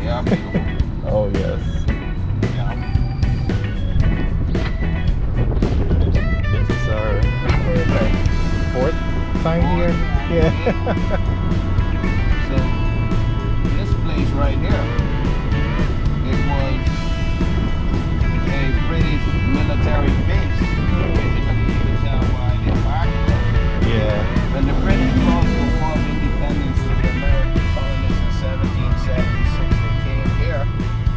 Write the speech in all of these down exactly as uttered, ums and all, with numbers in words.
They are beautiful. Oh yes. Yeah. This is our fourth time here. Yeah. So this place right here, it was a British military base. You can even tell why they parked there. Yeah. When the British lost the war of independence to the American colonists in seventeen seventy-six, they came here.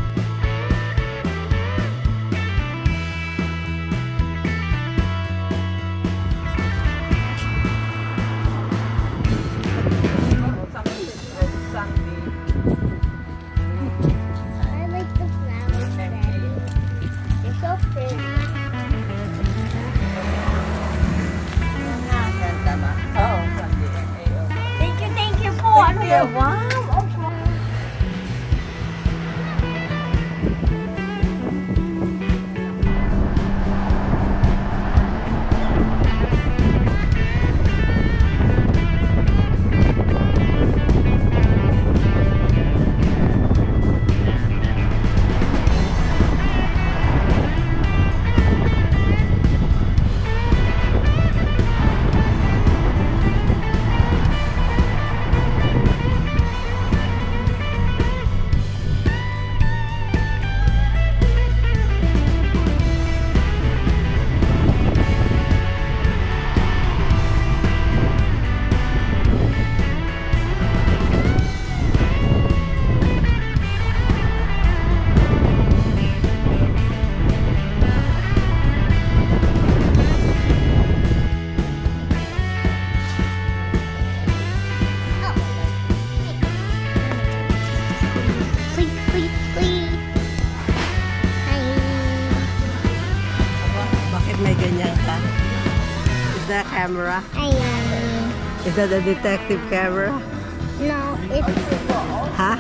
The camera? Ayan. Is that a detective camera? No, it's... Ha?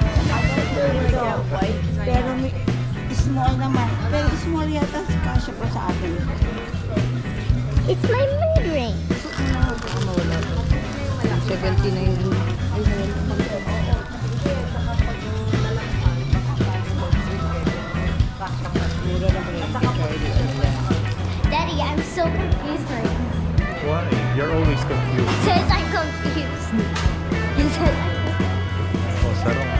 Pero may small naman. Pero small yata kasya pa sa akin. It's my mood ring. seventy na yun. Daddy, I'm so confused right now. Why? You're always confused. It says I'm confused. It says I'm confused. Oh, sarong.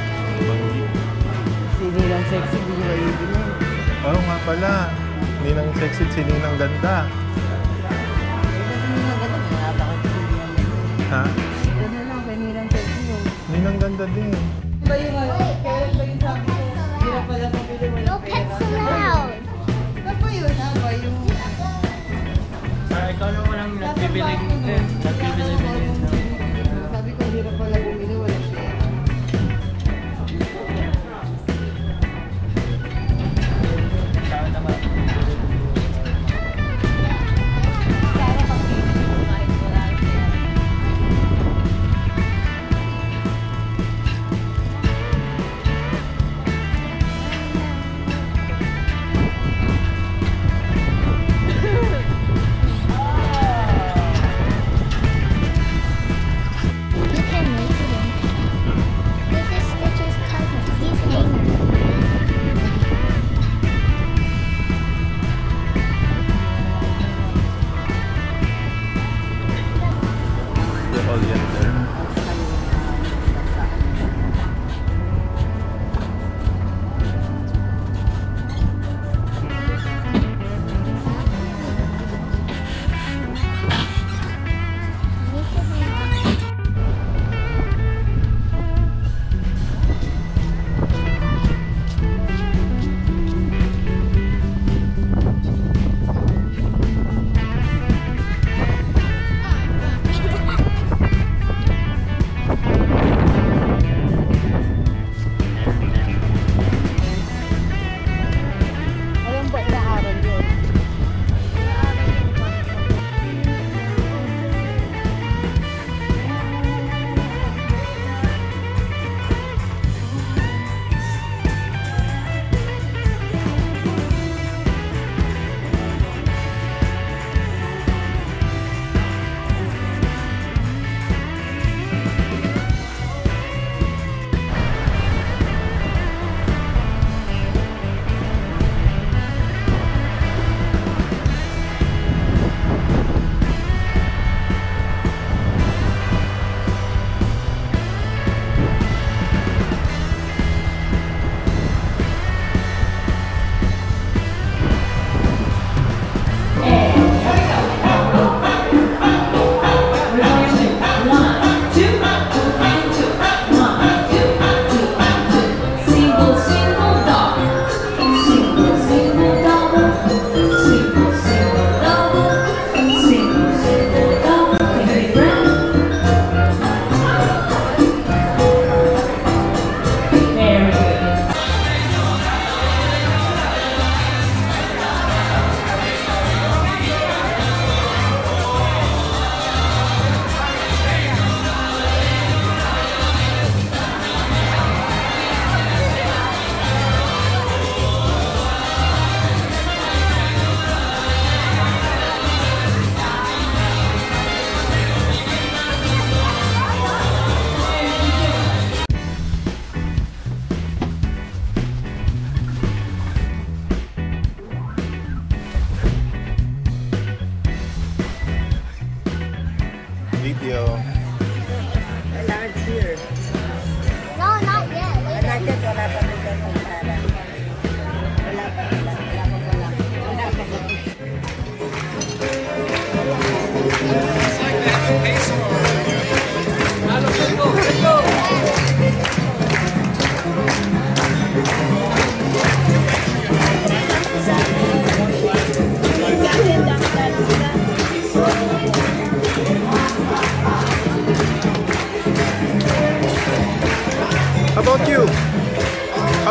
Sininang sexy, hindi nyo maibili. Oo nga pala. Ninang sexy, sininang ganda. Ha? Ito na lang, kaninang sexy yun. Ninang ganda din. Ba yung ano? Kaya ba yung sabi ko? Hindi na pala mabili mo No pets allowed. Ano ba yun? Ano ba yung... Ah, ikaw lang walang nagbibiling din. Nagbibiling din. Sabi ko, hindi na pala bumili, wala siya. Saan naman?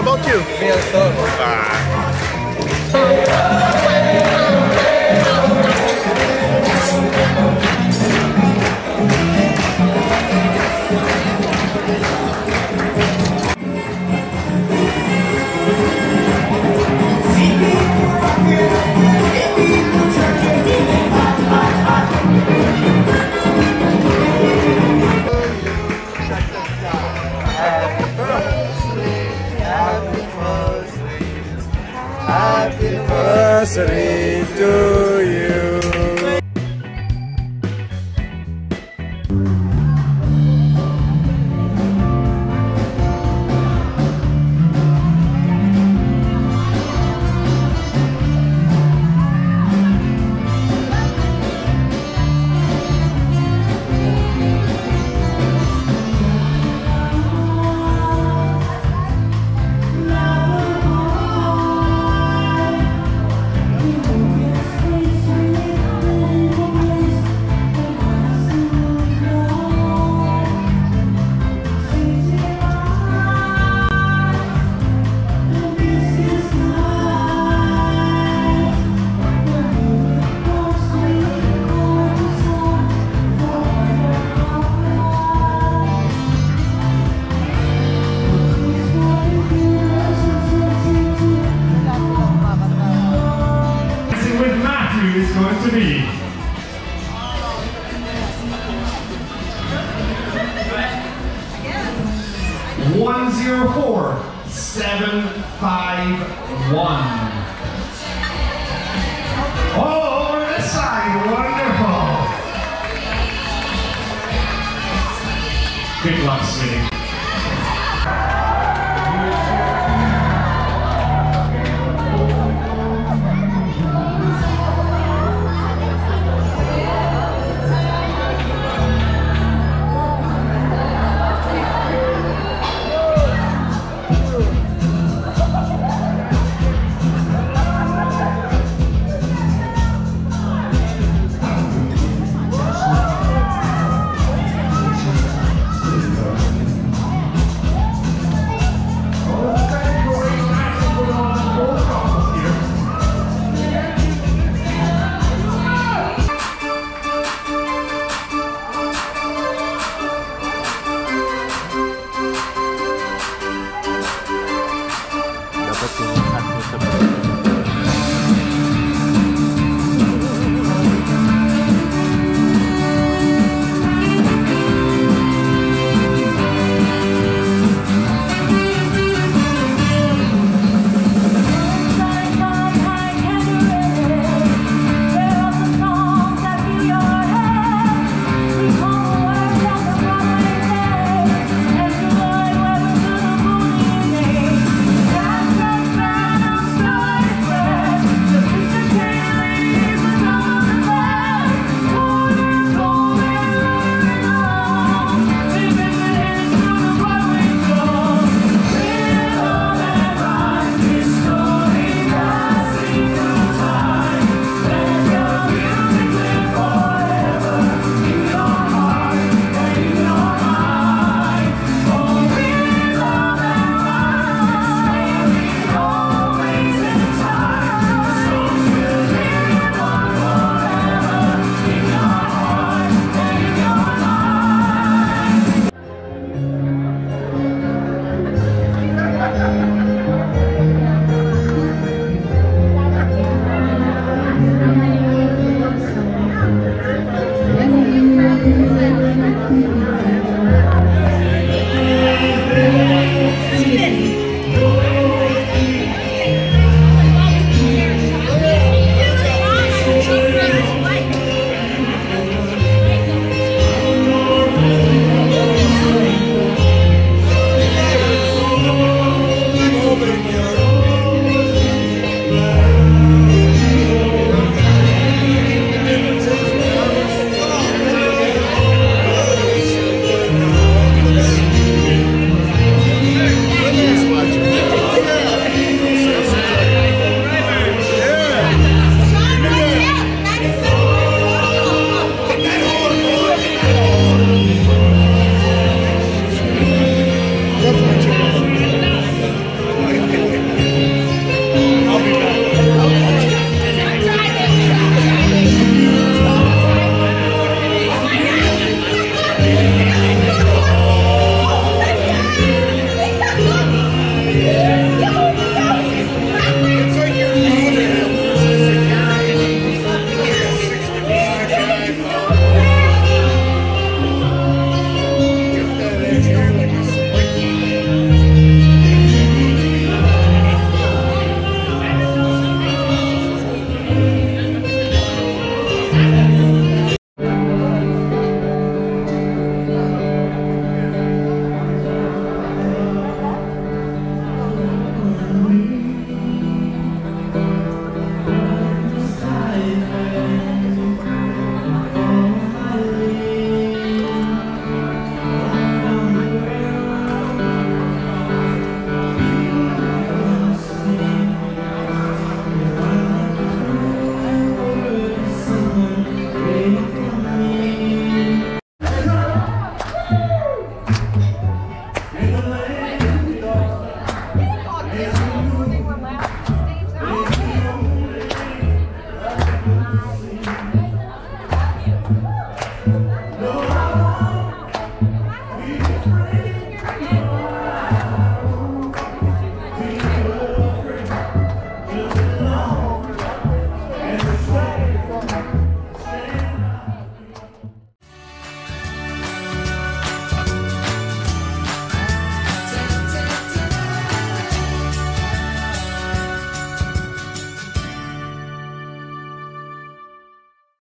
about you? Me also. Ah. Happy anniversary to you. Is going to be one zero four seven five one. Oh, over this side, wonderful. Good luck, sweetie. Dapat yung